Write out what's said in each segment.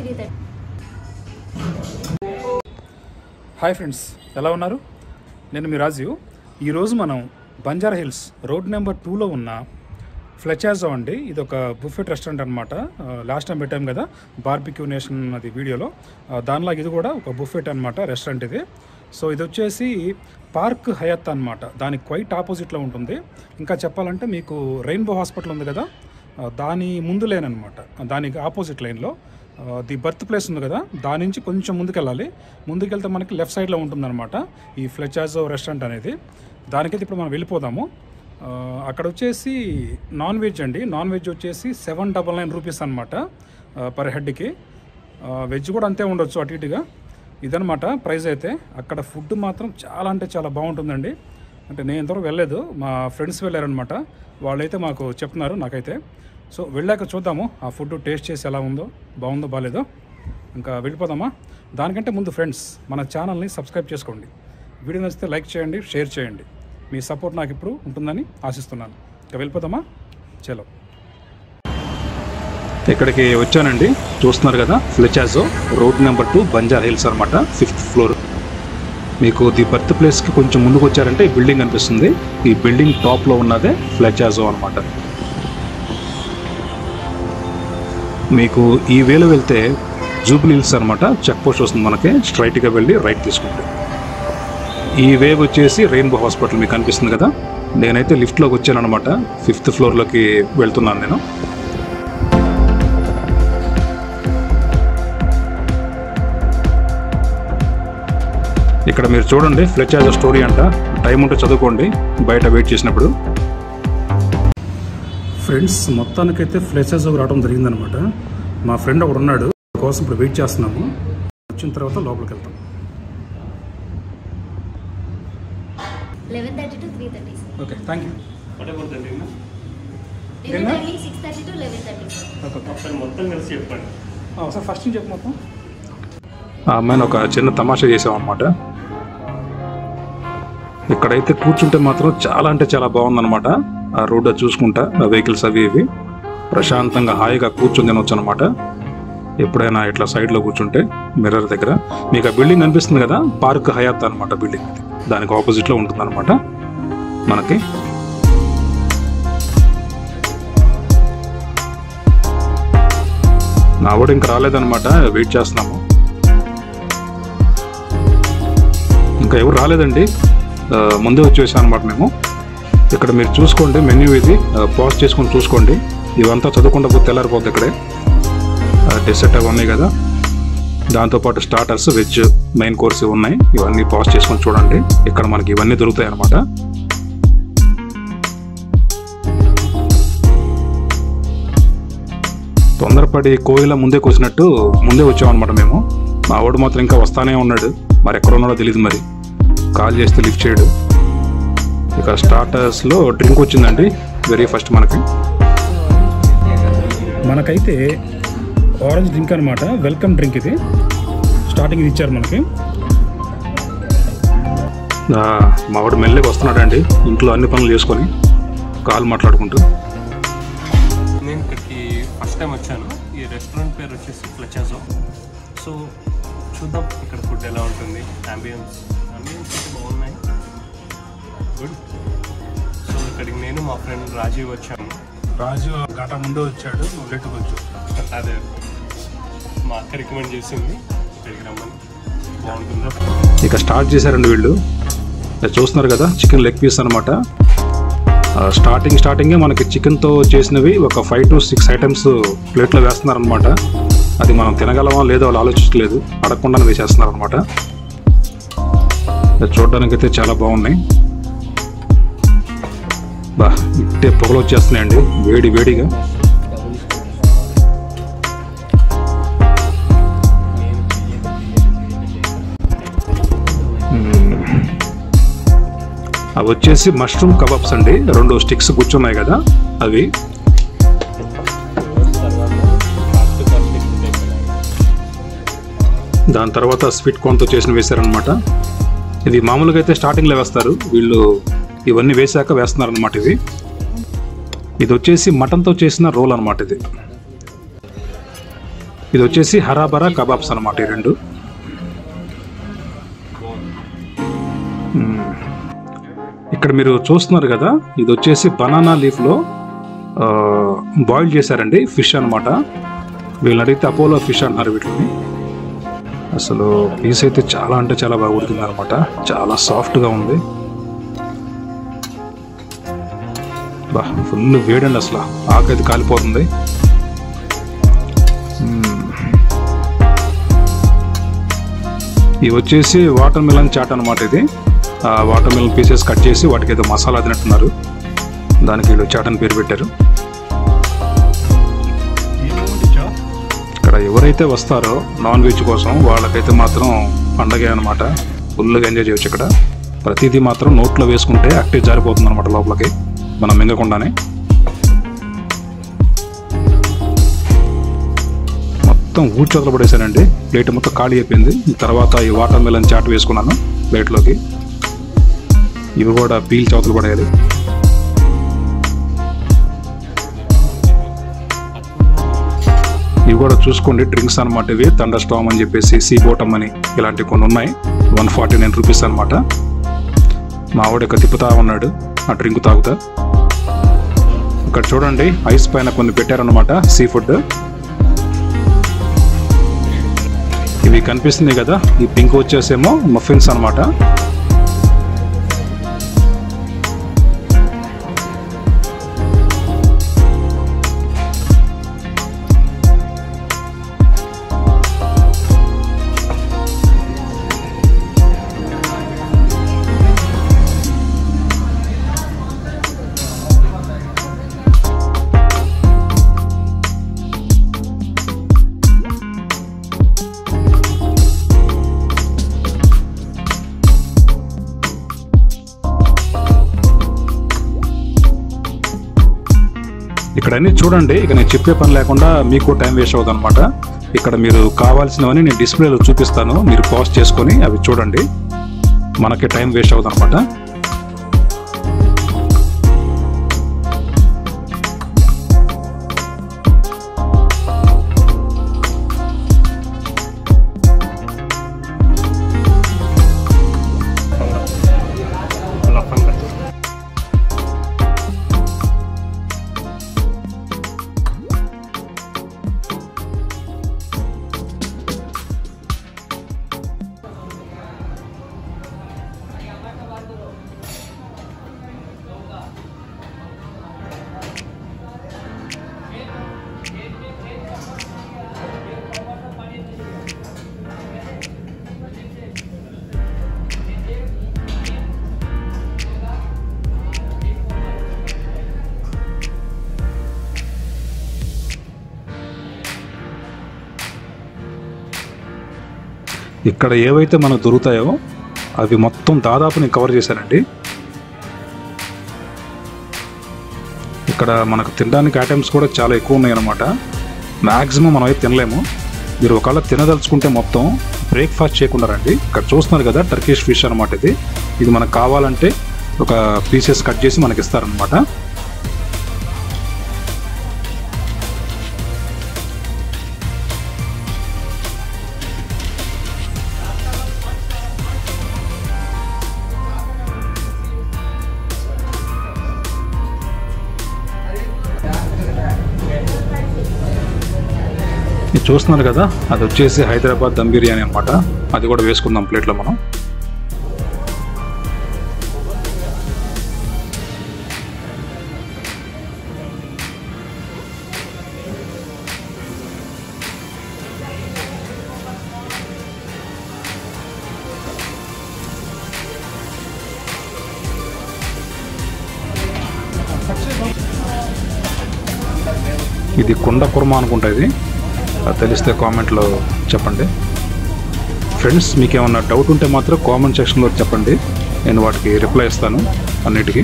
3:30. Hi friends, ఎలా ఉన్నారు? నేను మీ రాజీవ్. ఈరోజు మనం బంజారా హిల్స్ రోడ్ నెంబర్ 2లో ఉన్న ఫ్లెచాజో అండి. ఇది ఒక బుఫెట్ రెస్టారెంట్ అనమాట. లాస్ట్ టైం పెట్టాం కదా బార్బిక్యూ నేషన్ అది వీడియోలో, దానిలాగా ఇది కూడా ఒక బుఫెట్ అనమాట రెస్టారెంట్ ఇది. సో ఇది వచ్చేసి పార్క్ హయత్ అనమాట, దానికి క్వైట్ ఆపోజిట్లో ఉంటుంది. ఇంకా చెప్పాలంటే మీకు రెయిన్బో హాస్పిటల్ ఉంది కదా, దాని ముందు లేన్ అనమాట, దానికి ఆపోజిట్ లైన్లో ది బర్త్ ప్లేస్ ఉంది కదా, దాని నుంచి కొంచెం ముందుకెళ్ళాలి. ముందుకెళ్తే మనకి లెఫ్ట్ సైడ్లో ఉంటుందన్నమాట ఈ ఫ్లెచాజో రెస్టారెంట్ అనేది. దానికైతే ఇప్పుడు మనం వెళ్ళిపోదాము. అక్కడ వచ్చేసి నాన్ వెజ్ అండి. నాన్ వెజ్ వచ్చేసి 799 రూపీస్ అనమాట పర్ హెడ్కి. వెజ్ కూడా అంతే ఉండొచ్చు అటు ఇటుగా. ఇదనమాట ప్రైస్ అయితే. అక్కడ ఫుడ్ మాత్రం చాలా అంటే చాలా బాగుంటుందండి. అంటే నేను ఇంతవరకు వెళ్ళలేదు, మా ఫ్రెండ్స్ వెళ్ళారనమాట, వాళ్ళైతే మాకు చెప్తున్నారు నాకైతే. సో వెళ్ళాక చూద్దాము ఆ ఫుడ్ టేస్ట్ చేసి ఎలా ఉందో, బాగుందో బాగాలేదో. ఇంకా వెళ్ళిపోదామా? దానికంటే ముందు ఫ్రెండ్స్ మన ఛానల్ని సబ్స్క్రైబ్ చేసుకోండి. వీడియో నచ్చితే లైక్ చేయండి, షేర్ చేయండి. మీ సపోర్ట్ నాకు ఇప్పుడు ఉంటుందని ఆశిస్తున్నాను. ఇంకా వెళ్ళిపోదామా? చలో. ఇక్కడికి వచ్చానండి, చూస్తున్నారు కదా, Flechazo road number 2 Banjara Hills అనమాట, 5th ఫ్లోర్. మీకు ది బర్త్ ప్లేస్కి కొంచెం ముందుకు వచ్చారంటే ఈ బిల్డింగ్ అనిపిస్తుంది. ఈ బిల్డింగ్ టాప్లో ఉన్నదే ఫ్లెచాజో అనమాట. మీకు ఈ వేలో వెళ్తే జూబ్లీ హిల్స్ అనమాట, చెక్ పోస్ట్ వస్తుంది మనకి. స్ట్రైట్గా వెళ్ళి రైట్ తీసుకుంటే ఈ వే వచ్చేసి రెయిన్బో హాస్పిటల్ మీకు అనిపిస్తుంది కదా. నేనైతే లిఫ్ట్లోకి వచ్చాను అనమాట, 5th ఫ్లోర్లోకి వెళ్తున్నాను నేను. ఇక్కడ మీరు చూడండి, ఫ్లెచాజో స్టోరీ అంట. టైం ఉంటే చదువుకోండి బయట వెయిట్ చేసినప్పుడు. ఫ్రెండ్స్, మొత్తానికైతే ఫ్లెచాజో రావడం జరిగిందనమాట. మా ఫ్రెండ్ ఒకడు ఉన్నాడు, కోసం ఇప్పుడు వెయిట్ చేస్తున్నాము. వచ్చిన తర్వాత లోపలికి వెళ్తాం. 11:30 to 3:30. Okay, thank you. Dinner timing 6:30 to 11:30. మొత్తం కలిసి చెప్పండి. సార్ ఫస్ట్ నుంచి చెప్పు మొత్తం. ఆ అమ్మాయిని ఒక చిన్న తమాషా చేసామన్నమాట. ఇక్కడైతే కూర్చుంటే మాత్రం చాలా అంటే చాలా బాగుందన్నమాట. ఆ రోడ్ చూసుకుంటా, ఆ వెహికల్స్ అవి ఇవి ప్రశాంతంగా హాయిగా కూర్చొని తినొచ్చు అనమాట. ఎప్పుడైనా ఇట్లా సైడ్లో కూర్చుంటే మిర్రర్ దగ్గర మీకు ఆ బిల్డింగ్ అనిపిస్తుంది కదా, పార్క్ హయాత్ అనమాట బిల్డింగ్. ఇది దానికి ఆపోజిట్లో ఉంటుంది అనమాట మనకి. నా కూడా ఇంకా రాలేదనమాట, వెయిట్ చేస్తున్నాము. ఇంకా ఎవరు రాలేదండి, ముందే వచ్చేసాను అనమాట మేము. ఇక్కడ మీరు చూసుకోండి మెన్యూ, ఇది పాజ్ చేసుకొని చూసుకోండి. ఇవంతా చదువుకుంటూ పోతే తెల్లారిపోద్ది. ఇక్కడే డెసర్ట్ అవి ఉన్నాయి కదా, దాంతోపాటు స్టార్టర్స్, వెజ్, మెయిన్ కోర్స్ ఉన్నాయి. ఇవన్నీ పాజ్ చేసుకొని చూడండి. ఇక్కడ మనకి ఇవన్నీ దొరుకుతాయి అన్నమాట. తొందరపడి కోయిల ముందే కోసినట్టు ముందే వచ్చామన్నమాట మేము. మా వాడు మాత్రం ఇంకా వస్తానే ఉన్నాడు, మరి ఎక్కడ ఉన్నాడో తెలియదు. మరి కాల్ చేస్తే లిఫ్ట్ చేయడు. ఇక స్టార్టర్స్లో డ్రింక్ వచ్చిందండి వెరీ ఫస్ట్ మనకైతే ఆరెంజ్ డ్రింక్ అనమాట, వెల్కమ్ డ్రింక్. ఇది స్టార్టింగ్ ఇది ఇచ్చారు మనకి. మా వాడు మెల్లగా వస్తున్నాడండి, ఇంట్లో అన్ని పనులు చేసుకొని కాల్ మాట్లాడుకుంటూ. నేను ఇక్కడికి ఫస్ట్ టైం వచ్చాను. ఈ రెస్టారెంట్ పేరు వచ్చేసి ఫ్లెచాజో. సో చూద్దాం ఇక్కడ ఫుడ్ ఎలా ఉంటుంది. అంబియన్స్ అయితే బాగున్నాయి, గుడ్. సో ఇక్కడికి నేను మా ఫ్రెండ్ రాజీవ్ వచ్చాము. రాజు గంట ముందే వచ్చాడు, నువ్వు లేట్గా వచ్చు. అదే మా అక్క రికమెండ్ చేసింది ఇక్కడికి రమ్మని, బాగుంటుంది. ఇక స్టార్ట్ చేశారండి వీళ్ళు. చూస్తున్నారు కదా, చికెన్ లెగ్ పీస్ అనమాట. స్టార్టింగే మనకి చికెన్తో చేసినవి ఒక 5 to 6 ఐటమ్స్ ప్లేట్లో వేస్తున్నారనమాట. అది మనం తినగలమా లేదో వాళ్ళు ఆలోచించలేదు, అడగకుండానే వేసేస్తున్నారు అనమాట. చూడడానికైతే చాలా బాగున్నాయి. బా, ఇట్టే పొగలు వచ్చేస్తున్నాయండి వేడి వేడిగా. అవి వచ్చేసి మష్రూమ్ కబాబ్స్ అండి. 2 స్టిక్స్ కూర్చున్నాయి కదా అవి. దాని తర్వాత స్వీట్ కార్న్తో చేసిన వేశారనమాట. ఇది మామూలుగా అయితే స్టార్టింగ్లో వేస్తారు, వీళ్ళు ఇవన్నీ వేసాక వేస్తున్నారు అనమాట. ఇది వచ్చేసి మటన్తో చేసిన రోల్ అనమాట. ఇది ఇది వచ్చేసి హరాబరా కబాబ్స్ అనమాట ఈ రెండు. ఇక్కడ మీరు చూస్తున్నారు కదా, ఇది వచ్చేసి బనానా లీఫ్లో బాయిల్ చేశారండి ఫిష్ అనమాట. వీళ్ళని అడిగితే అపోలో ఫిష్ అంటున్నారు వీటిని. అసలు పీస్ అయితే చాలా అంటే చాలా బాగా ఉడికింది అనమాట, చాలా సాఫ్ట్గా ఉంది. బా ఫుల్ వేడండి, అసలు ఆకైతే కాలిపోతుంది. ఇవి వచ్చేసి వాటర్ మిలన్ చాట్ అనమాట. ఇది వాటర్ మిలన్ పీసెస్ కట్ చేసి వాటికి ఏదో మసాలా తినట్టున్నారు, దానికి వీళ్ళు చాట్ అని పేరు పెట్టారు. ఇక్కడ ఎవరైతే వస్తారో నాన్ వెజ్ కోసం వాళ్ళకైతే మాత్రం పండగే అనమాట. ఫుల్గా ఎంజాయ్ చేయొచ్చు. ఇక్కడ ప్రతిదీ మాత్రం నోట్లో వేసుకుంటే యాక్టివ్ జారిపోతుంది అనమాట లోపలికి, మనం మింగకుండానే. మొత్తం ఊడ్చొదలు పడేసానండి, ప్లేట్ మొత్తం ఖాళీ అయిపోయింది. తర్వాత ఈ వాటర్ మిలన్ చాట్ వేసుకున్నాను ప్లేట్లోకి. ఇవి కూడా పీల్ చవతలు పడేయాలి. ఇవి కూడా చూసుకోండి, డ్రింక్స్ అనమాట. ఇవి థండర్ స్టార్మ్ అని చెప్పేసి, సీ బోటమ్ అని ఇలాంటివి కొన్ని ఉన్నాయి. 149 రూపీస్ అనమాట. మా ఆవిడ ఇక తిప్పుతా ఉన్నాడు ఆ డ్రింక్ తాగుతా. ఇక్కడ చూడండి, ఐస్ పైన కొన్ని పెట్టారనమాట సీ ఫుడ్. ఇవి కనిపిస్తుంది కదా, ఈ పింక్ వచ్చేసేమో మఫిన్స్ అనమాట. ఇక్కడ అన్ని చూడండి, ఇక నేను చెప్పే పని లేకుండా మీకు టైం వేస్ట్ అవుతుంది అనమాట. ఇక్కడ మీరు కావాల్సినవన్నీ నేను డిస్ప్లేలో చూపిస్తాను, మీరు పాజ్ చేసుకొని అవి చూడండి, మనకి టైం వేస్ట్ అవుతుంది అనమాట. ఇక్కడ ఏవైతే మనకు దొరుకుతాయో అవి మొత్తం దాదాపు నేను కవర్ చేశానండి. ఇక్కడ మనకు తినడానికి ఐటమ్స్ కూడా చాలా ఎక్కువ ఉన్నాయి అన్నమాట. మ్యాక్సిమం మనం అయితే తినలేము. మీరు ఒకవేళ తినదలుచుకుంటే మొత్తం బ్రేక్ఫాస్ట్ చేయకుండా రండి. ఇక్కడ చూస్తున్నారు కదా, టర్కిష్ ఫిష్ అనమాట. ఇది మనకు కావాలంటే ఒక పీసెస్ కట్ చేసి మనకి ఇస్తారనమాట. చూస్తున్నారు కదా, అది వచ్చేసి హైదరాబాద్ దమ్ బిర్యానీ అనమాట. అది కూడా వేసుకుందాం ప్లేట్లో మనం. ఇది కుండ కుర్మా అనుకుంటా. ఇది తెలిస్తే కామెంట్లో చెప్పండి ఫ్రెండ్స్. మీకు ఏమన్నా డౌట్ ఉంటే మాత్రం కామెంట్ సెక్షన్లో చెప్పండి, నేను వాటికి రిప్లై ఇస్తాను అన్నిటికీ.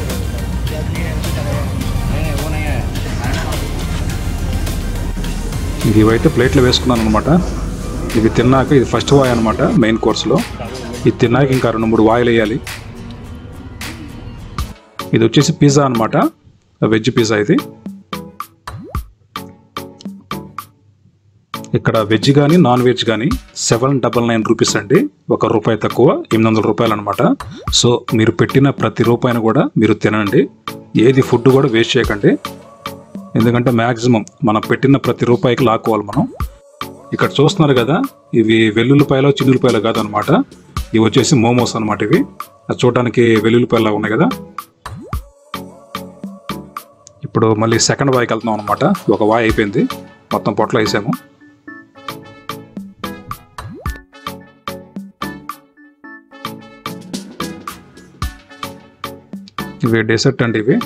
ఇవైతే ప్లేట్లో వేసుకున్నాను అనమాట. ఇవి తిన్నాక, ఇది ఫస్ట్ వాయ్ అనమాట మెయిన్ కోర్స్లో. ఇది తిన్నాక ఇంకా 2-3 వాయిలు వేయాలి. ఇది వచ్చేసి పిజ్జా అనమాట, వెజ్ పిజ్జా. ఇది ఇక్కడ వెజ్ కానీ నాన్ వెజ్ కానీ 799 రూపీస్ అండి. ₹1 తక్కువ, 800 రూపాయలు అనమాట. సో మీరు పెట్టిన ప్రతి రూపాయిని కూడా మీరు తినండి. ఏది ఫుడ్ కూడా వేస్ట్ చేయకండి. ఎందుకంటే మ్యాక్సిమం మనం పెట్టిన ప్రతి రూపాయికి లాక్కోవాలి మనం. ఇక్కడ చూస్తున్నారు కదా, ఇవి వెల్లుల్లిపాయలు చిన్నులపాయలు కాదనమాట. ఇవి వచ్చేసి మోమోస్ అనమాట. ఇవి చూడటానికి వెల్లుల్లిపాయలా ఉన్నాయి కదా. ఇప్పుడు మళ్ళీ సెకండ్ వాయికి వెళ్తున్నాం అనమాట. ఒక వాయి అయిపోయింది, మొత్తం పొట్లో వేసాము. ఇవి డెసర్ట్ అండి. ఇవి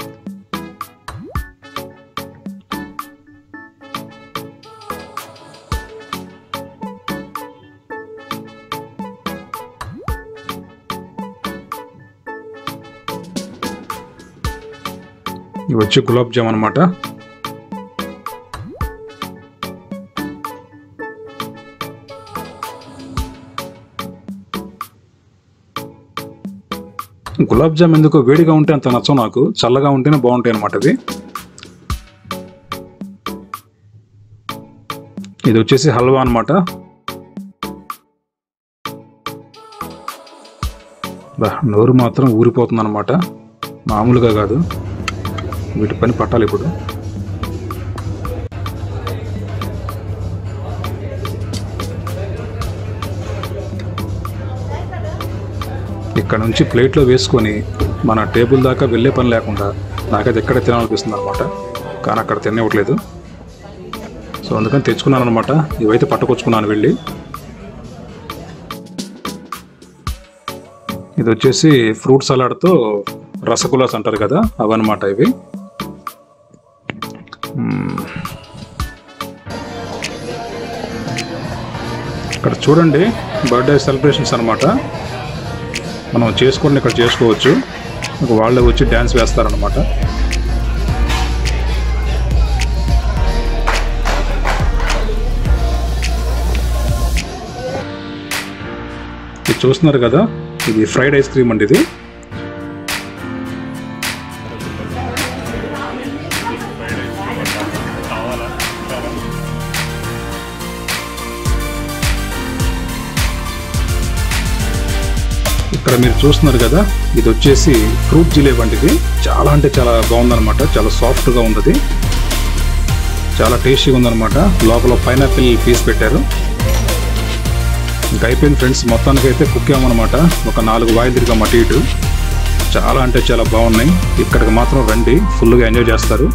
ఇవి వచ్చి గులాబ్ జామ్ అనమాట. గులాబ్ జామ్ ఎందుకు వేడిగా ఉంటే అంత నచ్చవు నాకు, చల్లగా ఉంటేనే బాగుంటాయి అనమాట. ఇది వచ్చేసి హల్వా అనమాట. నోరు మాత్రం ఊరిపోతుంది అనమాట, మామూలుగా కాదు. వీటి పని పట్టాలి ఇప్పుడు. ఇక్కడ నుంచి ప్లేట్లో వేసుకొని మన టేబుల్ దాకా వెళ్ళే పని లేకుండా నాకైతే ఎక్కడ తినాలనిపిస్తుంది అనమాట. కానీ అక్కడ తినేవట్లేదు. సో అందుకని తెచ్చుకున్నాను అనమాట. ఇవైతే పట్టుకొచ్చుకున్నాను వెళ్ళి. ఇది వచ్చేసి ఫ్రూట్ సలాడ్తో రసగుల్లాస్ అంటారు కదా, అవన్నమాట ఇవి. ఇక్కడ చూడండి, బర్త్డే సెలబ్రేషన్స్ అనమాట. మనం చేసుకొని ఇక్కడ చేసుకోవచ్చు. వాళ్ళే వచ్చి డ్యాన్స్ వేస్తారనమాట. ఇది చూస్తున్నారు కదా, ఇది ఫ్రైడ్ ఐస్ క్రీమ్ అండి. ఇది ఇక్కడ మీరు చూస్తున్నారు కదా, ఇది వచ్చేసి ఫ్రూట్ జిలేబీ అండి. ఇది చాలా అంటే చాలా బాగుందనమాట. చాలా సాఫ్ట్గా ఉంది, చాలా టేస్టీగా ఉందనమాట. లోపల పైనాపిల్ పీస్ పెట్టారు. ఇంకా అయిపోయింది ఫ్రెండ్స్. మొత్తానికి అయితే కుక్ అయ్యామన్నమాట. ఒక 4 వాయిలు తిరిగాం అటు ఇటు. చాలా అంటే చాలా బాగున్నాయి. ఇక్కడికి మాత్రం రండి, ఫుల్గా ఎంజాయ్ చేస్తారు.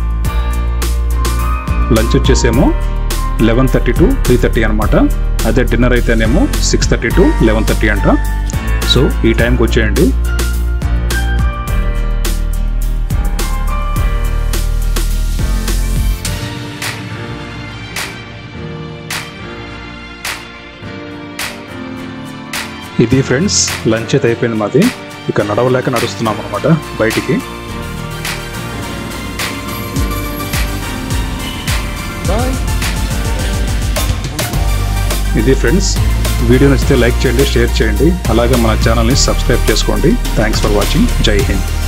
లంచ్ వచ్చేసేమో 11:30 to 3:30 అనమాట. అదే డిన్నర్ అయితేనేమో 6:30 to 11:30 అంట. సో ఈ టైంకి వచ్చేయండి. ఇది ఫ్రెండ్స్, లంచ్ అయితే అయిపోయింది మాది. ఇక నడవలేక నడుస్తున్నాం అనమాట బయటికి. ఇది ఫ్రెండ్స్, వీడియో నచ్చితే లైక్ చేయండి, షేర్ చేయండి, అలాగే మన ఛానల్ని సబ్స్క్రైబ్ చేసుకోండి. Thanks for watching. జై హింద్.